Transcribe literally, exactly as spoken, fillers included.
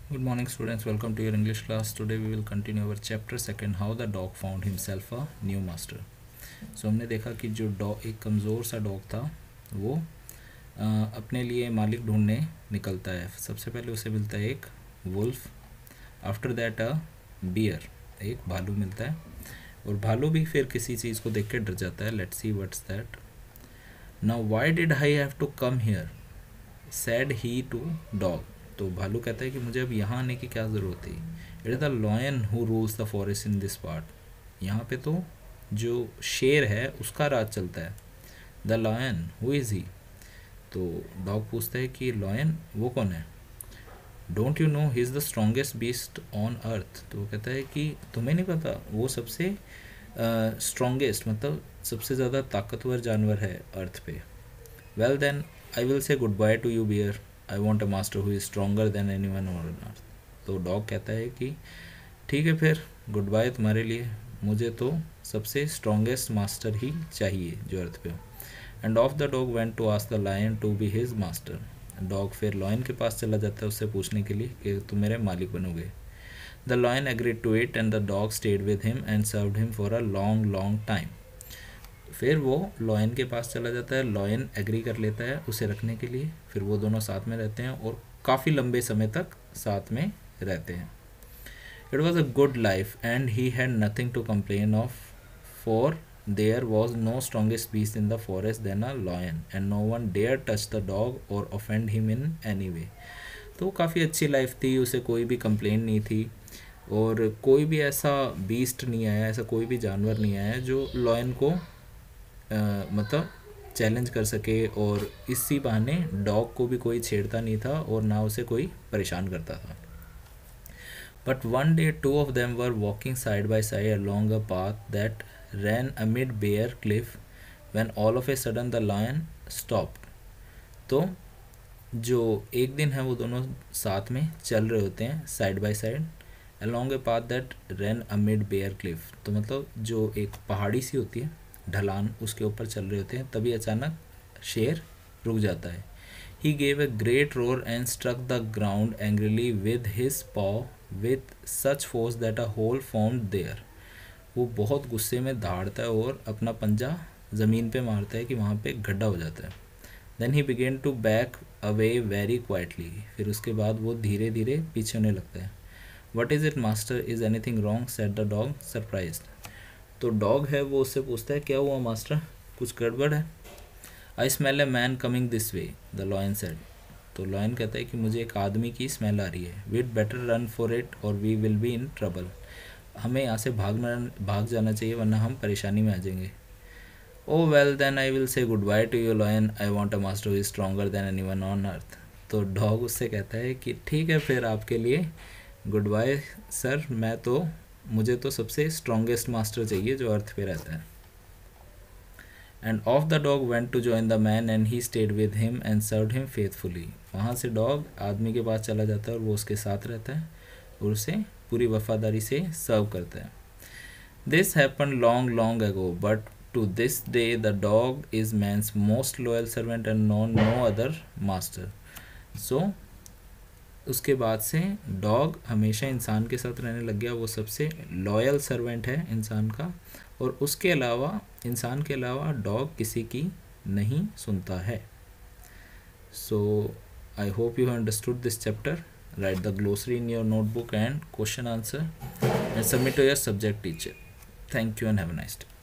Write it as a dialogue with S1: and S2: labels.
S1: Good morning, students. Welcome to your English class. Today we will continue our chapter second, how the dog found himself a new master. So हमने देखा कि जो dog एक कमज़ोर सा dog था वो अ, अपने लिए मालिक ढूंढने निकलता है. सबसे पहले उसे मिलता है एक wolf, after that a bear, एक भालू मिलता है, और भालू भी फिर किसी चीज़ को देख के डर जाता है. Let's see what's that. Now why did I have to come here, said he to dog. तो भालू कहता है कि मुझे अब यहाँ आने की क्या ज़रूरत थी. It is the lion who rules the forest in this part. यहाँ पे तो जो शेर है उसका राज चलता है. The lion who is he. तो डॉग पूछता है कि लॉयन वो कौन है. Don't you know he is the strongest beast on earth. तो वो कहता है कि तुम्हें नहीं पता वो सबसे स्ट्रॉन्गेस्ट uh, मतलब सबसे ज़्यादा ताकतवर जानवर है अर्थ पे. Well then I will say good bye to you bear. I want a master who is stronger than any one on earth. तो डॉग कहता है कि ठीक है फिर गुड बाय तुम्हारे लिए, मुझे तो सबसे स्ट्रॉन्गेस्ट मास्टर ही चाहिए जो अर्थ पे हो. And off the dog went to ask the lion to be his master. Dog फिर लॉयन के पास चला जाता है उससे पूछने के लिए कि तुम मेरे मालिक बनोगे. The lion agreed to it and the dog stayed with him and served him for a long long time. फिर वो लॉयन के पास चला जाता है, लॉयन एग्री कर लेता है उसे रखने के लिए. फिर वो दोनों साथ में रहते हैं और काफ़ी लंबे समय तक साथ में रहते हैं. It was a good life and he had nothing to complain of, for there was no strongest beast in the forest than a lion and no one dare touch the dog or offend him in any way. तो काफ़ी अच्छी life थी, उसे कोई भी complain नहीं थी और कोई भी ऐसा बीस्ट नहीं आया, ऐसा कोई भी जानवर नहीं आया जो लॉयन को Uh, मतलब चैलेंज कर सके. और इसी बहाने डॉग को भी कोई छेड़ता नहीं था और ना उसे कोई परेशान करता था. But one day two of them were walking side by side along a path that ran amid bare cliff when all of a sudden the lion stopped. तो जो एक दिन है वो दोनों साथ में चल रहे होते हैं side by side along a path that ran amid bare cliff. तो मतलब जो एक पहाड़ी सी होती है ढलान, उसके ऊपर चल रहे होते हैं, तभी अचानक शेर रुक जाता है. He gave a great roar and struck the ground angrily with his paw with such force that a hole formed there. वो बहुत गुस्से में दहाड़ता है और अपना पंजा ज़मीन पे मारता है कि वहाँ पे गड्ढा हो जाता है. Then he began to back away very quietly. फिर उसके बाद वो धीरे धीरे पीछे होने लगता है. What is it master, is anything wrong, said the dog surprised. तो डॉग है वो उससे पूछता है क्या हुआ मास्टर, कुछ गड़बड़ है. I smell a man coming this way, the lion said. तो लॉयन कहता है कि मुझे एक आदमी की स्मेल आ रही है. We'd better run for it or we will be in trouble. हमें यहाँ से भागना भाग जाना चाहिए वरना हम परेशानी में आ जाएंगे. Oh well then I will say good bye to you lion, I want a master who is stronger than any one on earth. तो डॉग उससे कहता है कि ठीक है फिर आपके लिए गुड बाय सर, मैं तो मुझे तो सबसे स्ट्रॉन्गेस्ट मास्टर चाहिए जो अर्थ पे रहता है. And off the dog went to join the man and he stayed with him and served him faithfully. वहाँ से डॉग आदमी के पास चला जाता है और वो उसके साथ रहता है और उसे पूरी वफादारी से सर्व करता है. This happen long long ago but to this day the dog is man's most loyal servant and known no other master. So उसके बाद से डॉग हमेशा इंसान के साथ रहने लग गया. वो सबसे लॉयल सर्वेंट है इंसान का और उसके अलावा इंसान के अलावा डॉग किसी की नहीं सुनता है. So I hope you have understood this chapter. Write the glossary in your notebook and question answer and submit to your subject teacher. Thank you and have a nice day.